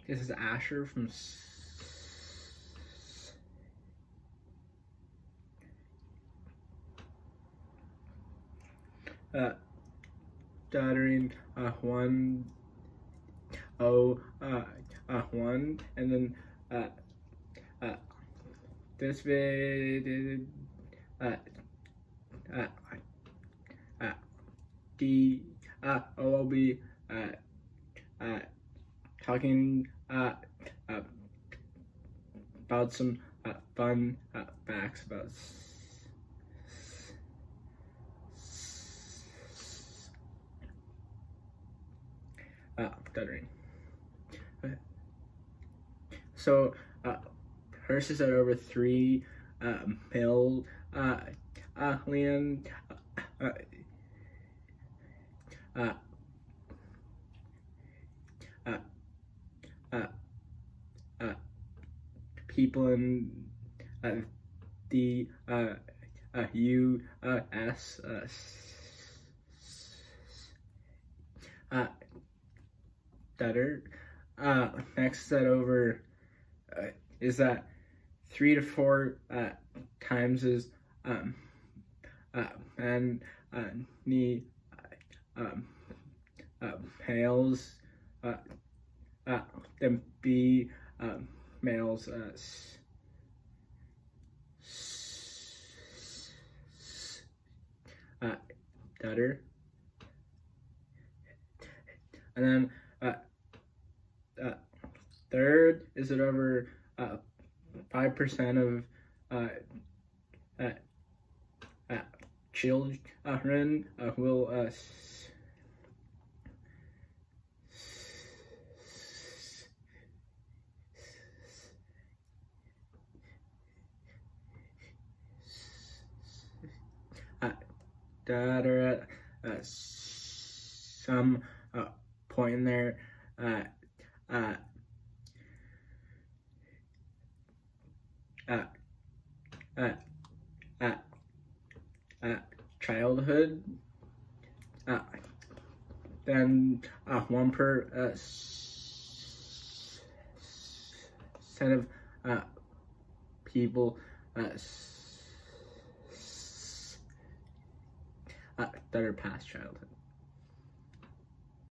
This is Asher from Stuttering 101, and then this vid D will be talking about some fun facts about stuttering. So first is that over 3 million people in the U.S. Stutter. Next, that over is that 3 to 4 times as many males than females. Stutter. And then third is that over 5% of children will that are at some point in their childhood, then 1% of people that are past childhood.